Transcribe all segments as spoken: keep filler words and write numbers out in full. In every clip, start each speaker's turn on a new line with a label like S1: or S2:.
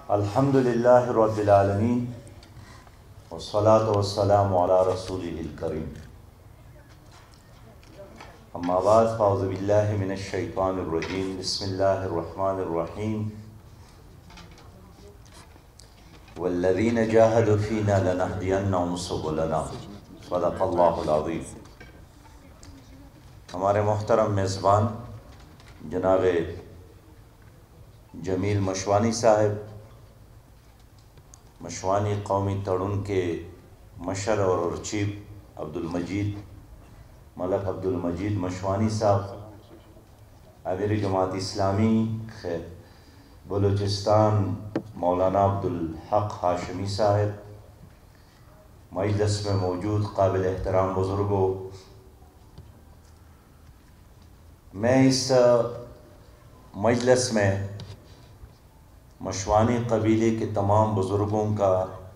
S1: الحمد للہ رب العالمین والصلاة والسلام علی رسولہ الکریم اما بعد فاعوذ باللہ من الشیطان الرجیم بسم اللہ الرحمن الرحیم والذین جاہدوا فینا لنہدینہم سبلنا صدق اللہ العظیم۔ ہمارے محترم میزبان جناب جمیل مشوانی صاحب، مشوانی قومی تڑن کے مشر اور چیف عبد المجید ملک عبد المجید مشوانی صاحب، امیر جماعت اسلامی بلوچستان مولانا عبد الحق ہاشمی صاحب، مجلس میں موجود قابل احترام بزرگوں، میں اس مجلس میں مشوانی قبیلے کے تمام بزرگوں کا،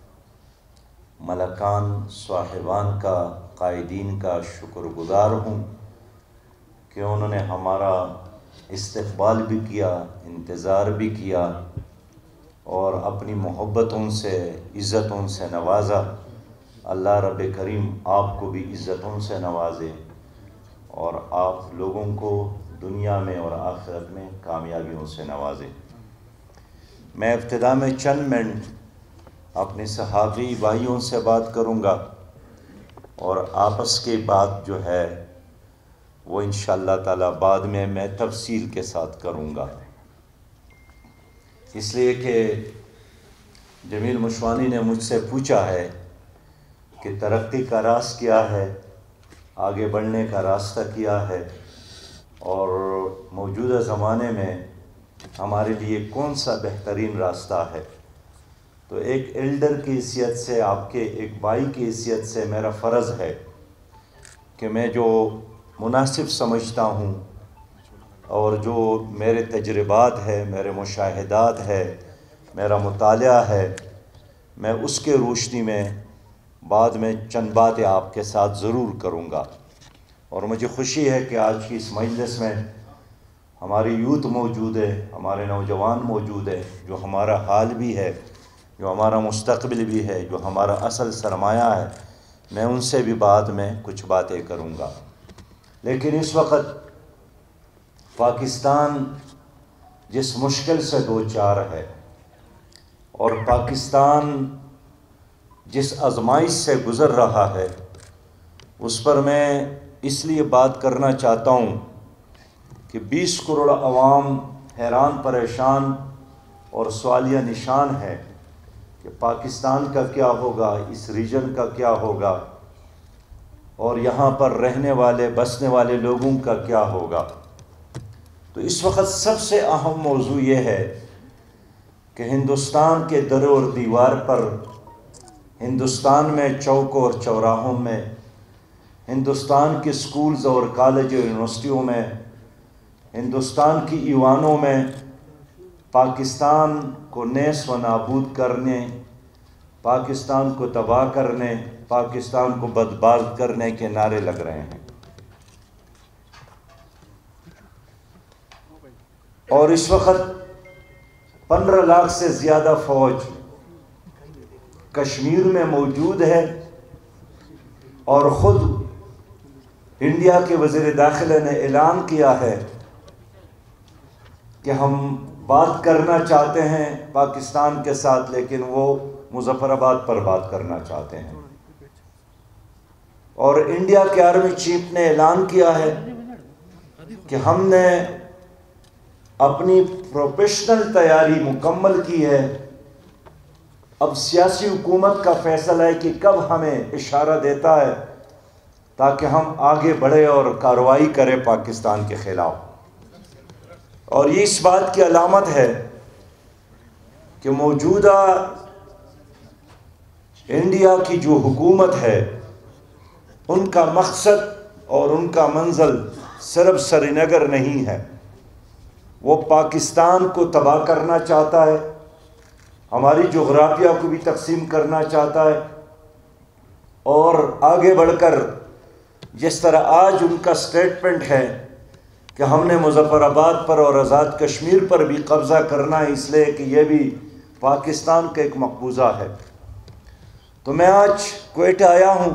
S1: ملکان صاحبان کا، قائدین کا شکر گزار ہوں کہ انہوں نے ہمارا استقبال بھی کیا، انتظار بھی کیا اور اپنی محبتوں سے، عزتوں سے نوازا۔ اللہ رب کریم آپ کو بھی عزتوں سے نوازے اور آپ لوگوں کو دنیا میں اور آخرت میں کامیابیوں سے نوازے۔ میں ابتدا میں چند منٹ اپنے صحافی بھائیوں سے بات کروں گا اور آپس کی بات جو ہے وہ انشاءاللہ تعالی بعد میں میں تفصیل کے ساتھ کروں گا، اس لیے کہ جمیل مشوانی نے مجھ سے پوچھا ہے کہ ترقی کا راز کیا ہے، آگے بڑھنے کا راستہ کیا ہے اور موجودہ زمانے میں ہمارے لیے کون سا بہترین راستہ ہے۔ تو ایک ایلڈر کی حیثیت سے، آپ کے ایک بھائی کی حیثیت سے میرا فرض ہے کہ میں جو مناسب سمجھتا ہوں اور جو میرے تجربات ہے، میرے مشاہدات ہے، میرا مطالعہ ہے، میں اس کے روشنی میں بعد میں چند باتیں آپ کے ساتھ ضرور کروں گا۔ اور مجھے خوشی ہے کہ آج کی اس مجلس میں ہماری یوتھ موجود ہے، ہمارے نوجوان موجود ہے، جو ہمارا حال بھی ہے، جو ہمارا مستقبل بھی ہے، جو ہمارا اصل سرمایہ ہے۔ میں ان سے بھی بعد میں کچھ باتیں کروں گا، لیکن اس وقت پاکستان جس مشکل سے دو چار ہے اور پاکستان جس آزمائش سے گزر رہا ہے، اس پر میں اس لیے بات کرنا چاہتا ہوں کہ بیس کروڑ عوام حیران پریشان اور سوالیہ نشان ہے کہ پاکستان کا کیا ہوگا، اس ریجن کا کیا ہوگا اور یہاں پر رہنے والے بسنے والے لوگوں کا کیا ہوگا۔ تو اس وقت سب سے اہم موضوع یہ ہے کہ ہندوستان کے در اور دیوار پر، ہندوستان میں چوک اور چوراہوں میں، ہندوستان کے سکولز اور کالج اور یونیورسٹیوں میں، ہندوستان کی ایوانوں میں پاکستان کو نیس و نابود کرنے، پاکستان کو تباہ کرنے، پاکستان کو برباد کرنے کے نعرے لگ رہے ہیں۔ اور اس وقت پندرہ لاکھ سے زیادہ فوج کشمیر میں موجود ہے اور خود انڈیا کے وزیر داخلہ نے اعلان کیا ہے کہ ہم بات کرنا چاہتے ہیں پاکستان کے ساتھ، لیکن وہ مظفر آباد پر بات کرنا چاہتے ہیں۔ اور انڈیا کے آرمی چیف نے اعلان کیا ہے کہ ہم نے اپنی پروفیشنل تیاری مکمل کی ہے، اب سیاسی حکومت کا فیصلہ ہے کہ کب ہمیں اشارہ دیتا ہے تاکہ ہم آگے بڑھے اور کارروائی کریں پاکستان کے خلاف۔ اور یہ اس بات کی علامت ہے کہ موجودہ انڈیا کی جو حکومت ہے، ان کا مقصد اور ان کا منزل صرف سری نگر نہیں ہے، وہ پاکستان کو تباہ کرنا چاہتا ہے، ہماری جغرافیہ کو بھی تقسیم کرنا چاہتا ہے اور آگے بڑھ کر جس طرح آج ان کا سٹیٹمنٹ ہے کہ ہم نے مظفر آباد پر اور آزاد کشمیر پر بھی قبضہ کرنا ہے، اس لیے کہ یہ بھی پاکستان کا ایک مقبوضہ ہے۔ تو میں آج کوئٹہ آیا ہوں،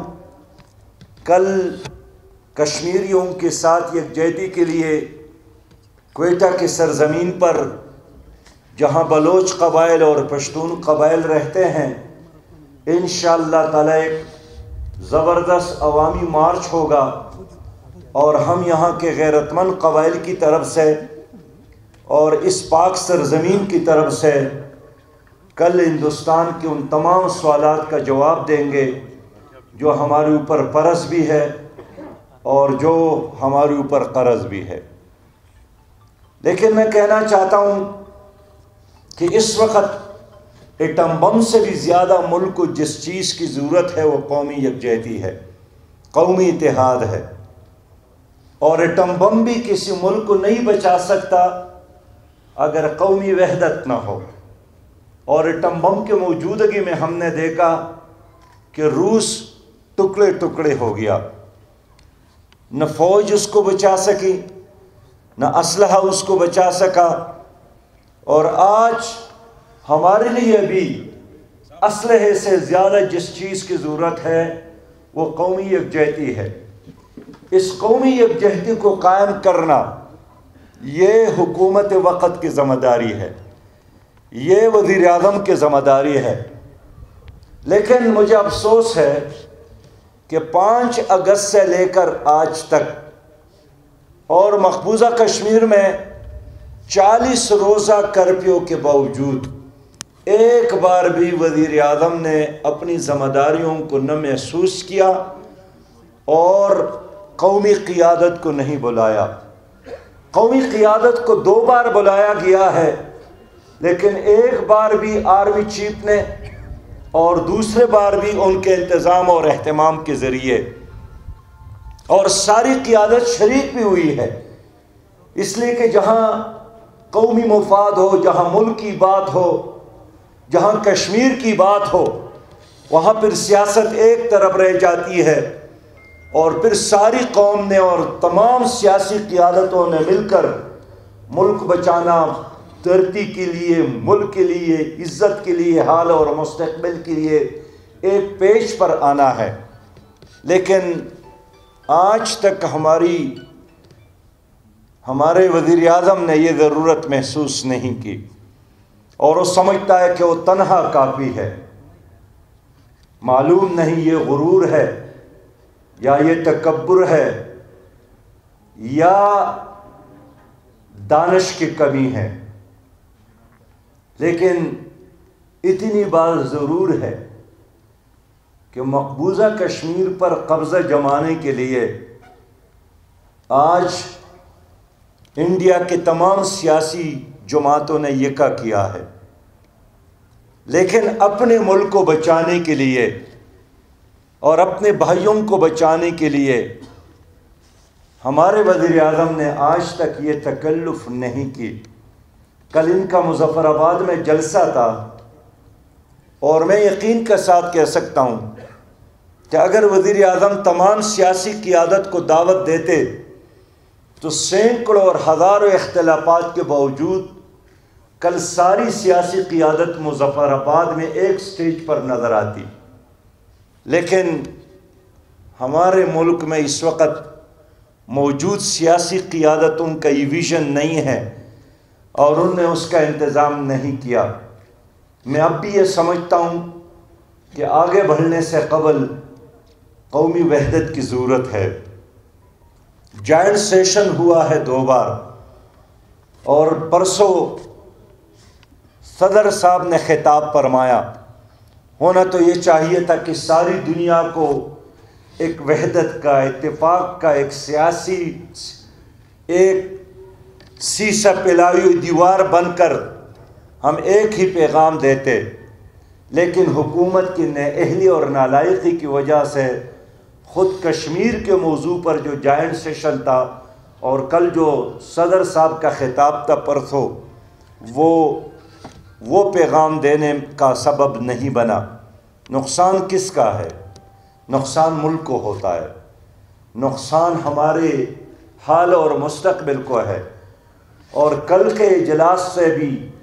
S1: کل کشمیریوں کے ساتھ یکجہتی کے لیے کوئٹہ کی سرزمین پر جہاں بلوچ قبائل اور پشتون قبائل رہتے ہیں، انشاءاللہ تعالی ایک زبردست عوامی مارچ ہوگا، اور ہم یہاں کے غیرت مند قبائل کی طرف سے اور اس پاک سرزمین کی طرف سے کل ہندوستان کے ان تمام سوالات کا جواب دیں گے جو ہمارے اوپر فرض بھی ہے اور جو ہمارے اوپر قرض بھی ہے۔ لیکن میں کہنا چاہتا ہوں کہ اس وقت ایٹم بم سے بھی زیادہ ملک کو جس چیز کی ضرورت ہے وہ قومی یکجہتی ہے، قومی اتحاد ہے، اور ایٹم بم بھی کسی ملک کو نہیں بچا سکتا اگر قومی وحدت نہ ہو۔ اور ایٹم بم کے موجودگی میں ہم نے دیکھا کہ روس ٹکڑے ٹکڑے ہو گیا، نہ فوج اس کو بچا سکی، نہ اسلحہ اس کو بچا سکا، اور آج ہمارے لیے بھی اسلحے سے زیادہ جس چیز کی ضرورت ہے وہ قومی یکجہتی ہے۔ اس قومی یکجہتی کو قائم کرنا یہ حکومت وقت کی ذمہ داری ہے، یہ وزیر اعظم کی ذمہ داری ہے۔ لیکن مجھے افسوس ہے کہ پانچ اگست سے لے کر آج تک اور مقبوضہ کشمیر میں چالیس روزہ کرفیو کے باوجود ایک بار بھی وزیر اعظم نے اپنی ذمہ داریوں کو نہ محسوس کیا اور قومی قیادت کو نہیں بلایا۔ قومی قیادت کو دو بار بلایا گیا ہے، لیکن ایک بار بھی آرمی چیف نے اور دوسرے بار بھی ان کے انتظام اور اہتمام کے ذریعے، اور ساری قیادت شریک بھی ہوئی ہے، اس لیے کہ جہاں قومی مفاد ہو، جہاں ملک کی بات ہو، جہاں کشمیر کی بات ہو، وہاں پھر سیاست ایک طرف رہ جاتی ہے، اور پھر ساری قوم نے اور تمام سیاسی قیادتوں نے مل کر ملک بچانا، ترقی کے لیے، ملک کے لیے، عزت کے لیے، حال اور مستقبل کے لیے ایک پیش پر آنا ہے۔ لیکن آج تک ہماری ہمارے وزیر اعظم نے یہ ضرورت محسوس نہیں کی، اور وہ سمجھتا ہے کہ وہ تنہا کافی ہے۔ معلوم نہیں یہ غرور ہے یا یہ تکبر ہے یا دانش کی کمی ہے، لیکن اتنی بات ضرور ہے کہ مقبوضہ کشمیر پر قبضہ جمانے کے لیے آج انڈیا کے تمام سیاسی جماعتوں نے یکا کیا ہے، لیکن اپنے ملک کو بچانے کے لیے اور اپنے بھائیوں کو بچانے کے لیے ہمارے وزیر اعظم نے آج تک یہ تکلف نہیں کی۔ کل ان کا مظفر آباد میں جلسہ تھا، اور میں یقین کے ساتھ کہہ سکتا ہوں کہ اگر وزیر اعظم تمام سیاسی قیادت کو دعوت دیتے تو سینکڑوں اور ہزاروں اختلافات کے باوجود کل ساری سیاسی قیادت مظفر آباد میں ایک سٹیج پر نظر آتی۔ لیکن ہمارے ملک میں اس وقت موجود سیاسی قیادتوں کا یہ ویژن نہیں ہے، اور انہوں نے اس کا انتظام نہیں کیا۔ میں اب بھی یہ سمجھتا ہوں کہ آگے بڑھنے سے قبل قومی وحدت کی ضرورت ہے۔ جوائنٹ سیشن ہوا ہے دو بار، اور پرسوں صدر صاحب نے خطاب فرمایا، ہونا تو یہ چاہیے تھا کہ ساری دنیا کو ایک وحدت کا، اتفاق کا، ایک سیاسی ایک سیسہ پلائی ہوئی دیوار بن کر ہم ایک ہی پیغام دیتے، لیکن حکومت کی نااہلی اور نالائقی کی وجہ سے خود کشمیر کے موضوع پر جو جوائنٹ سیشن تھا اور کل جو صدر صاحب کا خطاب تھا پرسوں، وہ وہ پیغام دینے کا سبب نہیں بنا۔ نقصان کس کا ہے؟ نقصان ملک کو ہوتا ہے، نقصان ہمارے حال اور مستقبل کو ہے۔ اور کل کے اجلاس سے بھی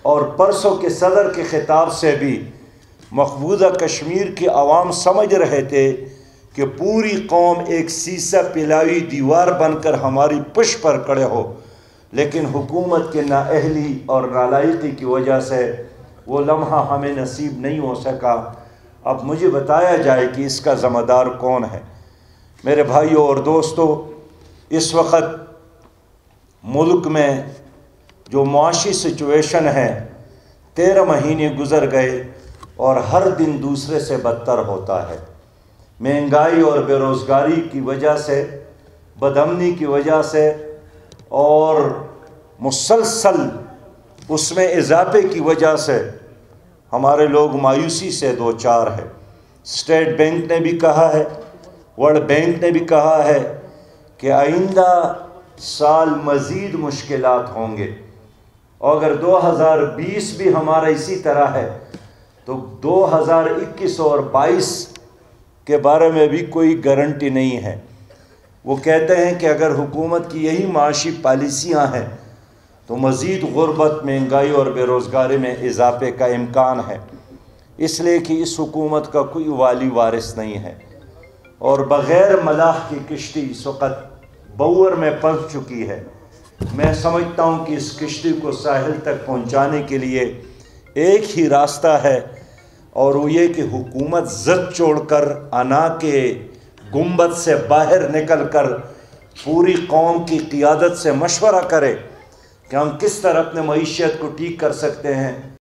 S1: اور پرسوں کے صدر کے خطاب سے بھی مقبوضہ کشمیر کی عوام سمجھ رہے تھے کہ پوری قوم ایک سیسہ پلائی دیوار بن کر ہماری پشت پر کھڑے ہو، لیکن حکومت کے نااہلی اور نالائقی کی وجہ سے وہ لمحہ ہمیں نصیب نہیں ہو سکا۔ اب مجھے بتایا جائے کہ اس کا ذمہ دار کون ہے۔ میرے بھائیوں اور دوستو، اس وقت ملک میں جو معاشی سچویشن ہے، تیرہ مہینے گزر گئے اور ہر دن دوسرے سے بدتر ہوتا ہے۔ مہنگائی اور بے روزگاری کی وجہ سے، بدامنی کی وجہ سے اور مسلسل اس میں اضافے کی وجہ سے ہمارے لوگ مایوسی سے دو چار ہے۔ اسٹیٹ بینک نے بھی کہا ہے، ورلڈ بینک نے بھی کہا ہے کہ آئندہ سال مزید مشکلات ہوں گے، اور اگر دو ہزار بیس بھی ہمارا اسی طرح ہے تو دو ہزار اکیس اور بائیس کے بارے میں بھی کوئی گارنٹی نہیں ہے۔ وہ کہتے ہیں کہ اگر حکومت کی یہی معاشی پالیسیاں ہیں تو مزید غربت، مہنگائی اور بے روزگاری میں اضافے کا امکان ہے، اس لیے کہ اس حکومت کا کوئی والی وارث نہیں ہے، اور بغیر ملاح کی کشتی اس وقت بور میں پھنس چکی ہے۔ میں سمجھتا ہوں کہ اس کشتی کو ساحل تک پہنچانے کے لیے ایک ہی راستہ ہے، اور وہ یہ کہ حکومت ضد چھوڑ کر انا کے گنبد سے باہر نکل کر پوری قوم کی قیادت سے مشورہ کرے کہ ہم کس طرح اپنے معیشت کو ٹھیک کر سکتے ہیں،